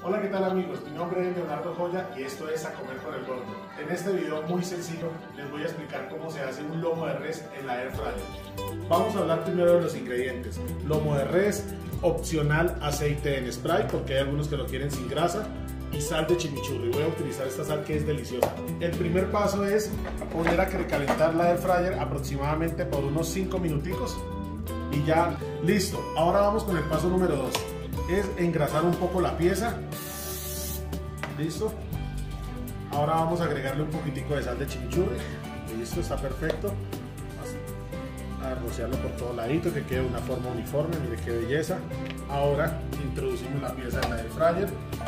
Hola, ¿qué tal amigos? Mi nombre es Leonardo Joya y esto es A Comer con el Gordo. En este video muy sencillo les voy a explicar cómo se hace un lomo de res en la Air Fryer. Vamos a hablar primero de los ingredientes. Lomo de res, opcional aceite en spray porque hay algunos que lo quieren sin grasa, y sal de chimichurri. Voy a utilizar esta sal que es deliciosa. El primer paso es poner a calentar la Air Fryer aproximadamente por unos 5 minuticos y ya listo. Ahora vamos con el paso número 2. Es engrasar un poco la pieza. Listo. Ahora vamos a agregarle un poquitico de sal de chimichurri. Listo, está perfecto. A rociarlo por todo ladito, que quede de una forma uniforme. Mire qué belleza. Ahora introducimos la pieza en la Air Fryer.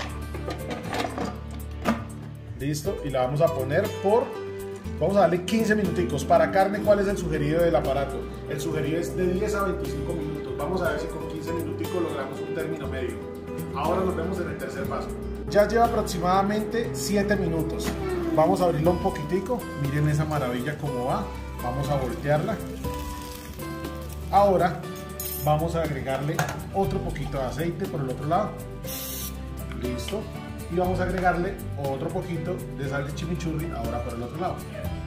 Listo, y la vamos a poner vamos a darle 15 minuticos. Para carne, ¿cuál es el sugerido del aparato? El sugerido es de 10 a 25 minutos. Vamos a ver si con 15 minuticos logramos un término medio. Ahora nos vemos en el tercer paso. Ya lleva aproximadamente 7 minutos. Vamos a abrirlo un poquitico. Miren esa maravilla cómo va. Vamos a voltearla. Ahora vamos a agregarle otro poquito de aceite por el otro lado. Listo. Y vamos a agregarle otro poquito de sal de chimichurri ahora por el otro lado.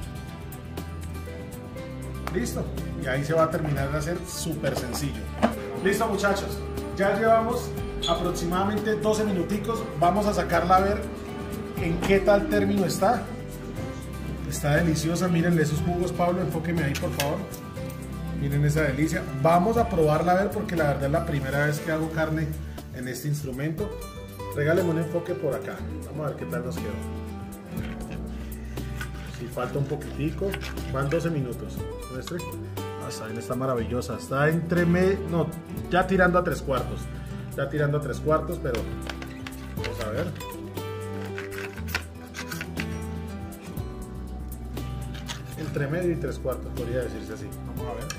Listo. Y ahí se va a terminar de hacer súper sencillo. Listo, muchachos. Ya llevamos aproximadamente 12 minuticos. Vamos a sacarla a ver en qué tal término está. Está deliciosa. Mírenle esos jugos, Pablo. Enfóqueme ahí, por favor. Miren esa delicia. Vamos a probarla a ver porque la verdad es la primera vez que hago carne en este instrumento. Regáleme un enfoque por acá. Vamos a ver qué tal nos quedó. Si falta un poquitico. Van 12 minutos. Muestre. Está bien, está maravillosa. Está entre no, ya tirando a 3/4. Ya tirando a 3/4, pero vamos a ver. Entre medio y 3/4 podría decirse así. Vamos a ver.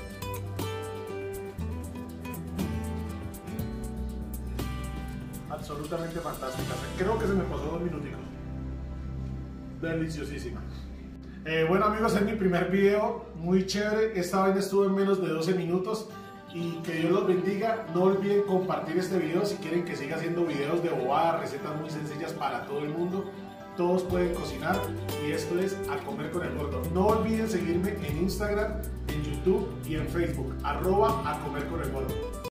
Absolutamente fantástica. Creo que se me pasó 2 minuticos. Deliciosísima. Bueno amigos, es mi primer video, muy chévere. Esta vez estuvo en menos de 12 minutos. Y que Dios los bendiga. No olviden compartir este video si quieren que siga haciendo videos de bobadas, recetas muy sencillas para todo el mundo. Todos pueden cocinar y esto es A Comer con el Gordo. No olviden seguirme en Instagram, en YouTube y en Facebook, @A Comer con el Gordo.